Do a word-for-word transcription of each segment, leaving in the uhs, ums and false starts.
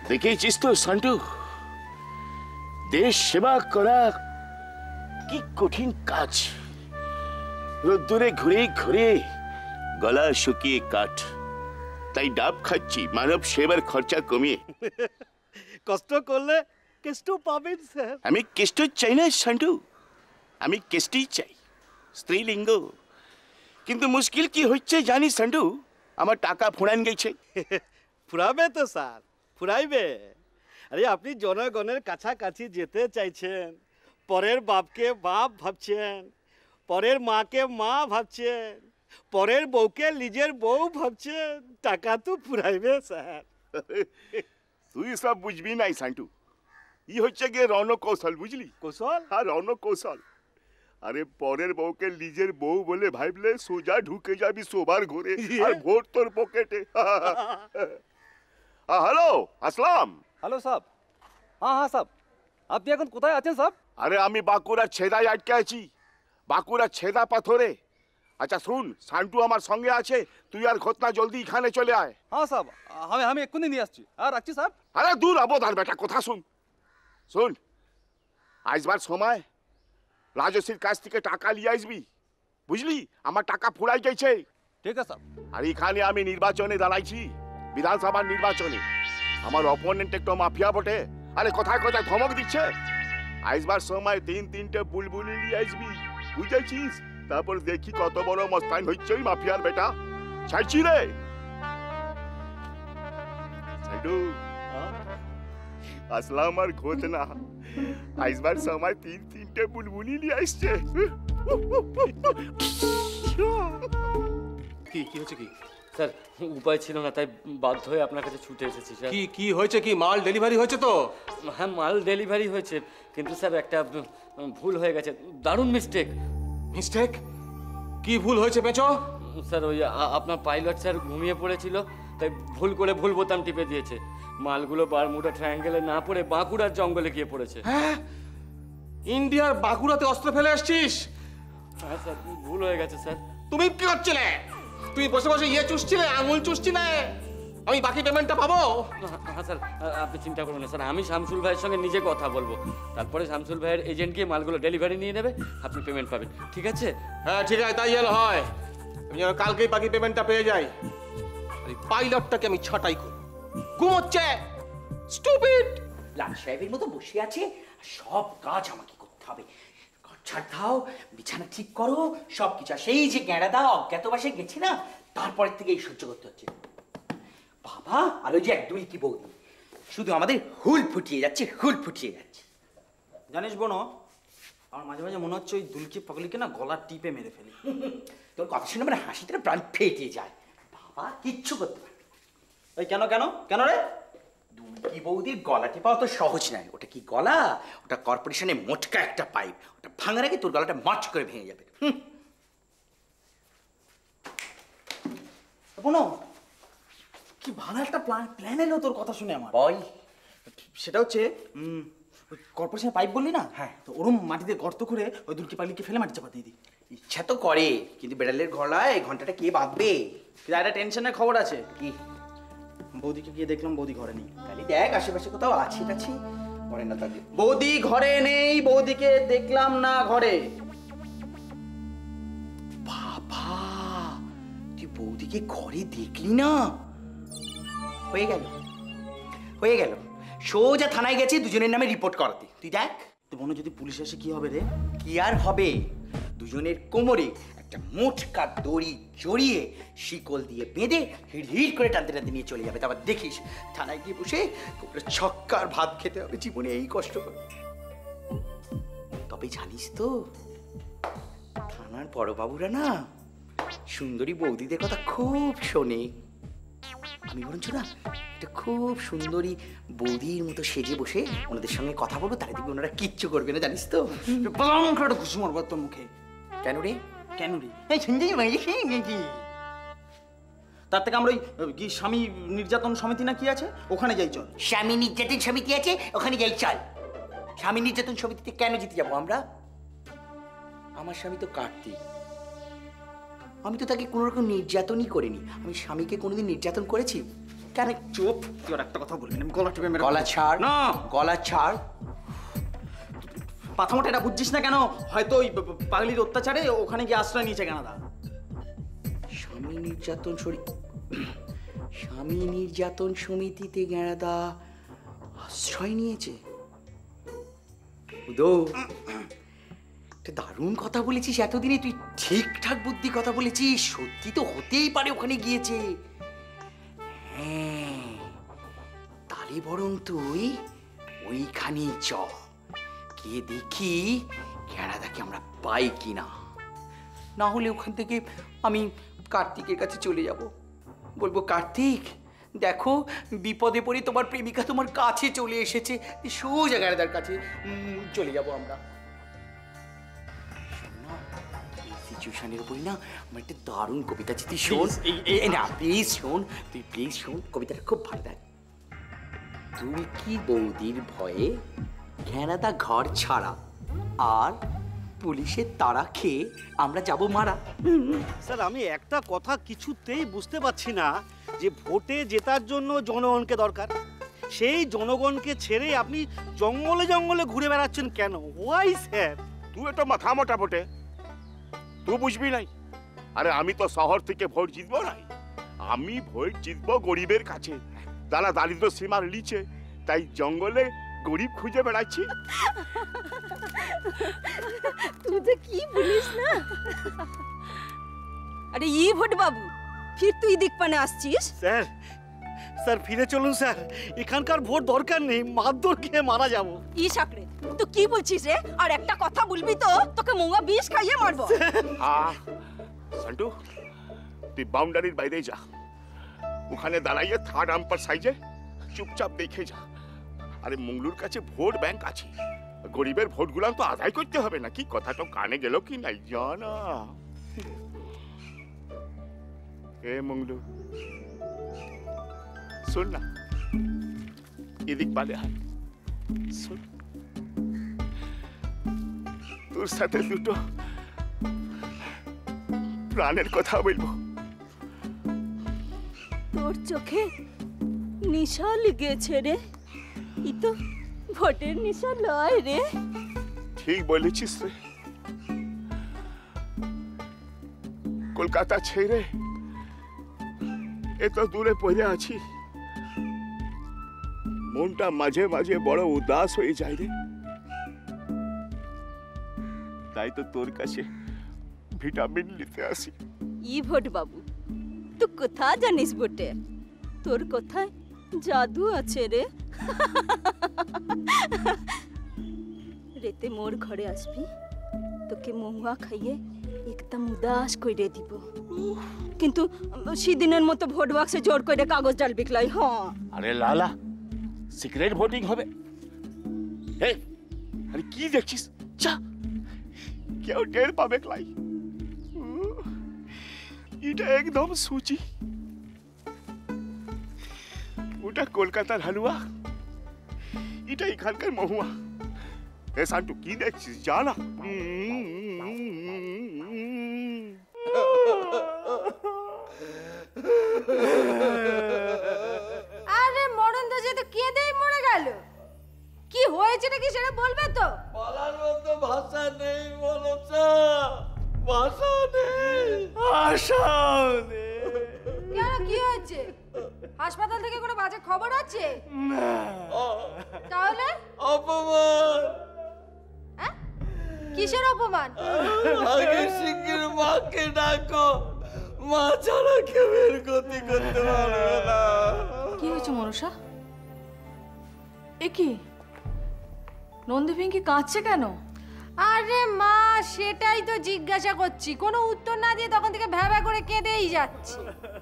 দেখেছিস তো সান্টু, দেশ সেবা করা কি কঠিন কাজ। রোদ্দুরে ঘুরে ঘুরে গলা শুকিয়ে কাঠ, তাই ডাব খাচ্ছি মানব সেবার খরচা কমিয়ে। কষ্ট করলে কেষ্ট পাবেন স্যার। আমি কেষ্ট চাই না সান্টু, আমি কেষ্টি চাই, স্ত্রীলিঙ্গ। কিন্তু মুশকিল কি হচ্ছে জানিস সান্টু, আমার টাকা ফুরান গেছে। ফুরাবে তো স্যার, ফুরাইবে। আরে আপনি জনগণের কাছাকাছি যেতে চাইছেন, পরের বাপকে বাপ ভাবছেন, পরের মাকে মা ভাবছেন, পরের বউকে নিজের বউ ভাবছেন, টাকা তো ফুরাইবে স্যার। তুই সব বুঝবি নাই সান্টু, ই হচ্ছে গিয়ে রণকৌশল, বুঝলি? কৌশল? হ্যাঁ, রণকৌশল। আরে পরের বউকে নিজের বউ বলে ভাবলে সোজা ঢুকে যাবি শোবার ঘরে, আর ভোট তোর পকেটে। হ্যালো আসলাম। হ্যালো সাহেব। হ্যাঁ হ্যাঁ সাহেব, আপনি এখন কোথায় আছেন সাহেব? আরে আমি বাঁকুড়ার ছেদায় আটকে আছি, বাঁকুড়ার ছেদা পাথরে। আচ্ছা শুন, সান্টু আমার সঙ্গে আছে, তুই আর ঘটনা জলদি এখানে চলে আয়। হ্যাঁ সাহেব, আমি আমি এক্ষুনি নিয়ে আসছি। আর রাখছি সাহেব। আরে দূর অবধান বেটা, কথা শুন। শুন, আসবার সময় রাজশ্রীর কাছ থেকে টাকা নিয়ে আসবি, বুঝলি? আমার টাকা ফুরাই গেছে। ঠিক আছে সাহেব। আর এখানে আমি নির্বাচনে দাঁড়াইছি, বিধানসভার নির্বাচনে। আমার অপোনেন্ট একটু মাফিয়া বটে, আরে কোথায় কোথায় ধমক দিচ্ছে। আসবার সময় তিন তিনটে বুলবুলি নিয়ে আসবি, বুঝেছিস? তারপর দেখি কত বড় মস্তান হচ্ছে ওই মাফিয়ার বেটা। ছাড়ছি রে সাইডু, আসলাম আর ঘটনা আসবার সময় তিন তিনটে বুলবুলি নিয়ে আসছে। কি কি হচ্ছে কি স্যার? উপায় ছিল না, তাই বাধ্য হয়ে আপনার কাছে ছুটে এসেছি স্যার। কি কি হয়েছে? কি মাল ডেলিভারি হয়েছে তো? হ্যাঁ, মাল ডেলিভারি হয়েছে, কিন্তু স্যার একটা ভুল হয়ে গেছে, দারুণ মিস্টেক। মিস্টেক? কি ভুল হয়েছে পেঁচো? স্যার ওই আপনার পাইলট স্যার ঘুমিয়ে পড়েছিল, তাই ভুল করে ভুল বোতাম টিপে দিয়েছে। মালগুলো বারমুডা ট্রায়াঙ্গেলে না পড়ে বাঁকুড়ার জঙ্গলে গিয়ে পড়েছে। হ্যাঁ, ইন্ডিয়ার বাঁকুড়াতে অস্ত্র ফেলে আসছিস? হ্যাঁ স্যার, ভুল হয়ে গেছে স্যার। তুমি কি করছিলে? তুমি বসে বসে ইয়ে চুষছিলে, আঙুল চুষছিলে? আমি বাকি পেমেন্টটা পাবো? হ্যাঁ স্যার, আপনি চিন্তা করবেন না স্যার, আমি শামসুল ভাইয়ের সঙ্গে নিজে কথা বলবো, তারপরে শামসুল ভাইয়ের এজেন্ট গিয়ে মালগুলো ডেলিভারি নিয়ে নেবে, আপনি পেমেন্ট পাবেন, ঠিক আছে? হ্যাঁ ঠিক আছে, তাই যেন হয়। আমি যেন কালকেই বাকি পেমেন্টটা পেয়ে যাই। এই পাইলটটাকে আমি ছাঁটাই করব। ঘুমোচ্ছে, স্টুপিড। লাল সাহেবের মতো বসে আছে, সব কাজ আমাকে করতে হবে। ঘর ঝাড় দাও, বিছানা ঠিক করো, সব কিছু। সেই যে গেঁড়া দা অজ্ঞাতবাসে গেছে না, তারপরের থেকে এই সহ্য করতে হচ্ছে। বাবা, আর ওই যে এক দুই কি বৌদি, শুধু আমাদের হুল ফুটিয়ে যাচ্ছে, হুল ফুটিয়ে যাচ্ছে। জানিস বোনো, আমার মাঝে মাঝে মনে হচ্ছে ওই দুলকি পাগলিকে না গলা টিপে মেরে ফেলি। তোর কথা শুনে মানে হাসিতে প্রাণ ফেটে যায়। বাবা কিচ্ছু করতে পারে। ওই কেন কেন কেন রে? দুলকি বৌদির গলা টেপাও তো সহজ নয়। ওটা কি গলা? ওটা কর্পোরেশনে মোটকা একটা পাইপ। ওটা ভাঙার আগে তোর গলাটা মাচ করে ভেঙে যাবে। বোনো, কি ভালো একটা প্ল্যান প্ল্যান এলো তোর কথা শুনে আমার। বল। সেটা হচ্ছে কর্পোরেশনের পাইপ বললি না? হ্যাঁ। তো ওরম মাটিতে গর্ত করে ওই দুলকি পাগলিকে ফেলে মাটি চাপা দিয়ে দিই। ইচ্ছা তো করে, কিন্তু বেড়ালের গলায় ঘন্টাটা কে বাঁধবে? কিন্তু একটা টেনশনের খবর আছে। কি? বৌদিকে গিয়ে দেখলাম বৌদি ঘরে নেই। তাহলে দেখ আশেপাশে কোথাও আছে টাছি, ঘরে না থাকলে। বৌদি ঘরে নেই, বৌদিকে দেখলাম না ঘরে। বাবা, তুই বৌদিকে ঘরে দেখলি না? হয়ে গেল, হয়ে গেল। সোজা থানায় গেছে দুজনের নামে রিপোর্ট করাতে। তুই দেখ। তো বোনো, যদি পুলিশ এসে কি হবে রে? কি আর হবে, দুজনের কোমরে একটা মোটকা দড়ি জড়িয়ে শিকল দিয়ে বেঁধে হিড় হিড় করে টানতে টানতে নিয়ে চলে যাবে। তারপর দেখিস থানায় গিয়ে বসে ছক্কার ভাত খেতে হবে জীবনে এই কষ্ট করে। তবে জানিস তো, থানার বড়বাবুরা না সুন্দরী বৌদিদের কথা খুব শোনে। আমি বরঞ্চ না একটা খুব সুন্দরী বৌদির মতো সেজে বসে ওনাদের সঙ্গে কথা বলবো, তাহলে দেখবি ওনারা কিচ্ছু করবে না, জানিস তো? একটা ঘুষি মারবো তোর মুখে। কেন রে? কেন রে? এই সঞ্জয় গেছি। তার থেকে আমরা ওই কি স্বামী নির্যাতন সমিতি না কি আছে, ওখানে যাই চল। স্বামী নির্যাতন সমিতি আছে, ওখানে যাই চল। স্বামী নির্যাতন সমিতিতে কেন জিতে যাবো আমরা? আমার স্বামী তো কার্তিক, আমি তো তাকে কোনো রকম নির্যাতনই করিনি। আমি স্বামীকে কোনোদিন নির্যাতন করেছি? কেন চুপ, তুই আর একটা কথা বলবি না, আমি গলা টিপে মেরে গলা ছাড় না। গলা ছাড়। প্রথমটা এটা বুঝছিস না কেন? হয়তো ওই প- প- পাগলির অত্যাচারে ওখানে গিয়ে আশ্রয় নিয়েছে গানাদা। স্বামী নির্যাতন সরি স্বামী নির্যাতন সমিতিতে গেঁড়াদা আশ্রয় নিয়েছে। উদো, একটা দারুণ কথা বলেছিস এতদিনে, তুই ঠিকঠাক বুদ্ধি কথা বলেছিস। সত্যি তো হতেই পারে ওখানে গিয়েছে। হ্যাঁ, তাহলে বরং তুই ওইখানেই চ, গিয়ে দেখি গেঁড়াদাকে আমরা পাই কিনা। না হলে ওখান থেকে আমি কার্তিকের কাছে চলে যাব, বলবো কার্তিক দেখো বিপদে পড়ে তোমার প্রেমিকা তোমার কাছে চলে এসেছে। সোজা গেঁড়াদার কাছে উম, চলে যাব আমরা। শোন না, এই সিচুয়েশনের উপরই না আমার একটা দারুণ কবিতা আছে, তুই শোন। এই- এই- এই না প্লিজ শোন, তুই প্লিজ শোন, কবিতাটা খুব ভালো দেখ। তুই কি বৌদির ভয়ে ঘেরাদা ঘর ছাড়া, আর পুলিশের তাড়া খেয়ে আমরা যাব মারা। স্যার আমি একটা কথা কিছুতেই বুঝতে পারছি না, যে ভোটে জেতার জন্য জনগণকে দরকার, সেই জনগণকে ছেড়ে আপনি জঙ্গলে জঙ্গলে ঘুরে বেড়াচ্ছেন কেন? Why sir? তুই এটা মাথা মোটা বটে, তুই বুঝবি নাই। আরে আমি তো শহর থেকে ভোট জিতবো নাই, আমি ভোট জিতবো গরিবের কাছে, যারা দারিদ্র সীমার নিচে, তাই জঙ্গলে গরিব খুঁজে বেড়াচ্ছি। তুই তো কি বলিস না। আরে ই ভোট বাবু, ফির তুই দিক পানে আসছিস? স্যার স্যার ফিরে চলুন স্যার, এখানকার ভোট দরকার নেই, মারধর খেয়ে মারা যাব। ই সাকরে, তুই কি বলছিস রে? আর একটা কথা বলবি তো তোকে মোয়া বিষ খাইয়ে মারবো। আহ সন্টু, তুই বাউন্ডারির বাইরে যা, ওখানে দাঁড়াইয়ে থার্ড আম্পার সাইজে চুপচাপ দেখে যা। আরে মঙ্গলুর কাছে ভোট ব্যাংক আছে, গরিবের ভোটগুলো তো আদায় করতে হবে নাকি? কথাটা কানে গেল কি নাই জানা? এ মঙ্গলু শোন না, এদিক বালে হাত শোন, তোর সাথে দুটো প্রাণের কথা বলবো। তোর চোখে নিশা লেগেছে রে, ই তো ভোটের নিশা লয় রে। ঠিক বলেছিস রে, কলকাতা ছেড়ে এত দূরে পড়ে আছি, মনটা মাঝে মাঝে বড় উদাস হয়ে যায় রে। তাই তো তোর কাছে ভিটামিন নিতে আসি। ই ভোট বাবু, তুই কোথা জানিস বটে? তোর কথায় জাদু আছে রে। রেতে মোর ঘরে আসবি, তোকে মহুয়া খাইয়ে একদম উদাস করে দিব, কিন্তু সেদিনের মতো ভোট বাক্সে জোর করে কাগজ ডাল বিকলাই। হ্যাঁ আরে লালা, সিক্রেট ভোটিং হবে। এই আরে কি দেখছিস? চা, কেউ টের পাবে ক্লাই। উহ, এটা একদম সুচি, ওটা কলকাতার হালুয়া, এটা এখানকার মহুয়া। এ সান্টু কি দেখছিস জানা? আরে মরণ তো যেতে কেঁদেই মরে গেল। কি হয়েছে নাকি সেটা বলবে তো? বলার মতো ভাষা নেই মনসা, ভাষা নেই, আশাও নেই। কেন কি হয়েছে? হাসপাতাল থেকে কোনো বাজে খবর আছে? তাহলে অপমান, হ্যাঁ? কিসের অপমান? আগে সিংহের মাকে ডাকো, মা ছাড়া কেউ এর গতি করতে পারবে না। কি হয়েছে মনসা? এ কি নন্দী পিঙ্কি কাঁদছে কেন? আরে মা, সেটাই তো জিজ্ঞাসা করছি, কোনো উত্তর না দিয়ে তখন থেকে ভ্যা ভ্যা করে কেঁদেই যাচ্ছে।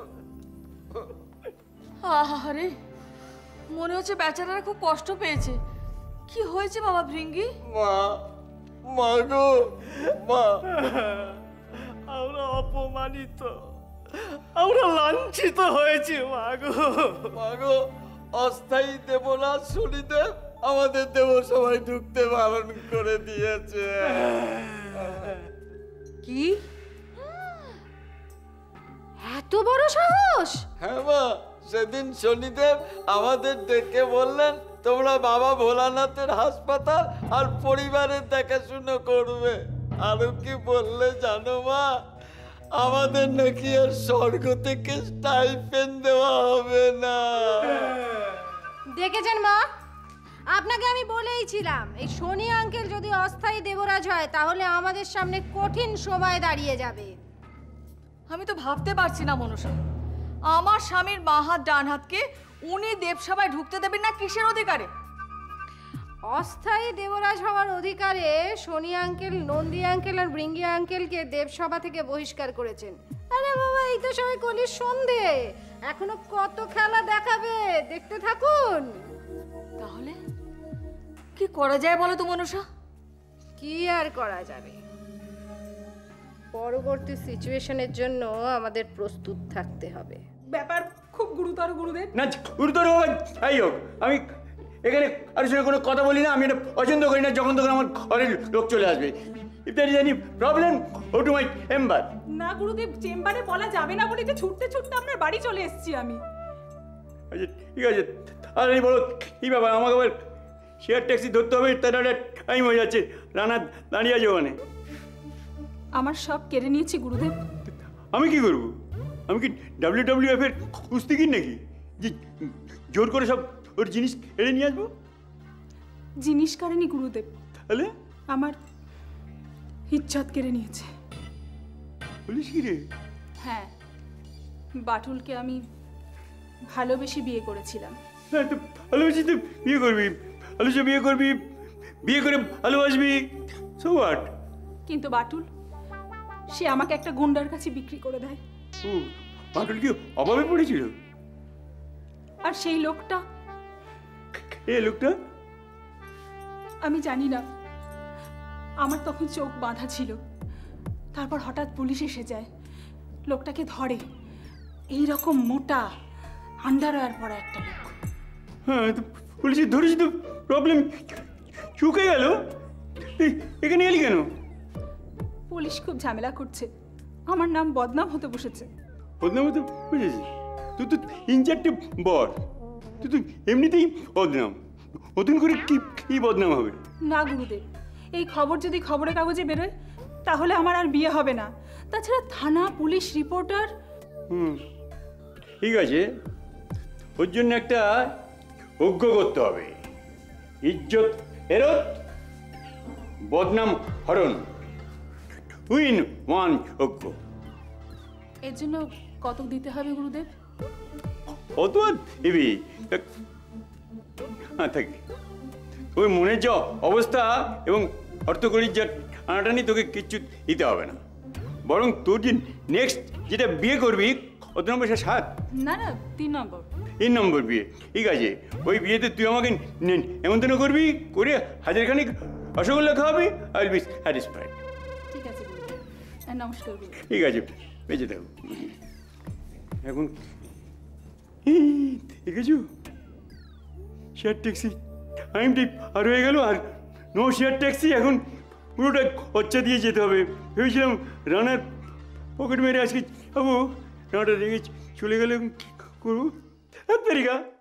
আহারে, মনে হচ্ছে বেচারারা খুব কষ্ট পেয়েছে। কি হয়েছে বাবা ভৃঙ্গি? মা, মা গো, মা। আমরা অপমানিত, আমরা লাঞ্ছিত হয়েছি মাগো। মা গো, অস্থায়ী দেবরাজ শনিদেব আমাদের দেবসভায় ঢুকতে বারণ করে দিয়েছে। কি? এত বড় সাহস? হ্যাঁ মা, সেদিন শনিদেব আমাদের ডেকে বললেন তোমরা বাবা ভোলানাথের হাসপাতাল আর পরিবারের দেখাশুনো করবে। আরো কি বললে জানো মা? আমাদের নাকি আর স্বর্গ থেকে স্টাইপেন্ড দেওয়া হবে না। দেখেছেন মা, আপনাকে আমি বলেইছিলাম এই শনি আঙ্কেল যদি অস্থায়ী দেবরাজ হয় তাহলে আমাদের সামনে কঠিন সময় দাঁড়িয়ে যাবে। আমি তো ভাবতে পারছি না মনসা, আমার স্বামীর বাঁ হাত ডান হাতকে উনি দেবসভায় ঢুকতে দেবেন না কিসের অধিকারে? অস্থায়ী দেবরাজ হওয়ার অধিকারে শনি আঙ্কেল, নন্দী আঙ্কেল আর বৃঙ্গি আঙ্কেলকে দেবসভা থেকে বহিষ্কার করেছেন। আরে বাবা, এই তো সবাই কলির সন্ধে, এখনো কত খেলা দেখাবে, দেখতে থাকুন। তাহলে কি করা যায় বলো তো মনসা? কি আর করা যাবে, পরবর্তী সিচুয়েশনের জন্য আমাদের প্রস্তুত থাকতে হবে। ব্যাপার খুব গুরুতর গুরুদেব। না গুরুতর হোক যাই হোক, আমি এখানে আর সঙ্গে কোনো কথা বলি না। আমি এটা পছন্দ করি না যখন তখন আমার ঘরের লোক চলে আসবে। If there is any problem go to my chamber. না গুরুদেব, চেম্বারে বলা যাবে না বলে তো ছুটতে ছুটতে আপনার বাড়ি চলে এসেছি আমি। আচ্ছা ঠিক আছে, তাহলে বলো কী ব্যাপার? আমাকে আবার শেয়ার ট্যাক্সি ধরতে হবে, তার টাইম হয়ে যাচ্ছে। রানা দাঁড়িয়ে আছে ওখানে। আমার সব কেড়ে নিয়েছি গুরুদেব। আমি কি করবো? আমি কি ডাব্লিউ ডাব্লিউ এফ এর কুস্তিগির নাকি যে জোর করে সব ওর জিনিস এড়ে নিয়ে আসবো? জিনিস কারেনি গুরুদেব, তাহলে আমার ইজ্জত কেড়ে নিয়েছে। বলিস কি রে? হ্যাঁ, বাটুলকে আমি ভালোবেসে বিয়ে করেছিলাম। হ্যাঁ তো ভালোবাসি তো বিয়ে করবি, ভালোবাসে বিয়ে করবি, বিয়ে করে ভালোবাসবি, সো হোয়াট? কিন্তু বাটুল সে আমাকে একটা গুন্ডার কাছে বিক্রি করে দেয়। ও বাটুল কি অভাবে পড়েছিল? আর সেই লোকটা, এ লোকটা আমি জানি না, আমার তখন চোখ বাঁধা ছিল। তারপর হঠাৎ পুলিশ এসে যায়, লোকটাকে ধরে। এই রকম মোটা আন্ডারওয়্যার পরা একটা লোক। হ্যাঁ তো পুলিশে ধরেছি তো প্রবলেম চুকে গেল। এখানে এলি কেন? পুলিশ খুব ঝামেলা করছে, আমার নাম বদনাম হতে বসেছে। বদনাম হতে বুঝেছি? তুই তো তিন চারটে বর, তুই তো এমনিতেই বদনাম, নতুন করে কি কি বদনাম হবে? না গুরুদেব, এই খবর যদি খবরের কাগজে বেরোয় তাহলে আমার আর বিয়ে হবে না। তাছাড়া থানা, পুলিশ, রিপোর্টার। হুম ঠিক আছে, ওর জন্য একটা যজ্ঞ করতে হবে। ইজ্জত ফেরত, বদনাম হরণ, উইন ওয়ান যজ্ঞ। এর জন্য কত দিতে হবে গুরুদেব? কত আর দেবি? হ্যাঁ থাকি, তোর মনের যা অবস্থা এবং অর্থকরীর যা টানাটানি, তোকে কিচ্ছু দিতে হবে না। বরং তোর যে নেক্সট যেটা বিয়ে করবি, কত নম্বর? সে সাত? না না, তিন নম্বর। তিন নম্বর বিয়ে, ঠিক আছে। ওই বিয়েতে তুই আমাকে নেমন্তন্ন করবি, করে হাজারখানিক রসগোল্লা খাওয়াবি, আই উইল বি স্যাটিসফাইড। ঠিক আছে গুরুদেব, নমস্কার গুরুদেব। ঠিক আছে, বেঁচে থাকো। এখন দেখেছো, শেয়ার ট্যাক্সি টাইমটি আর হয়ে গেল, আর নো শেয়ার ট্যাক্সি। এখন পুরোটা খরচা দিয়ে যেতে হবে। ভেবেছিলাম রানার পকেট মেরে আজকে যাবো, রানাটা রেগে চলে গেলে করবো তারিখা।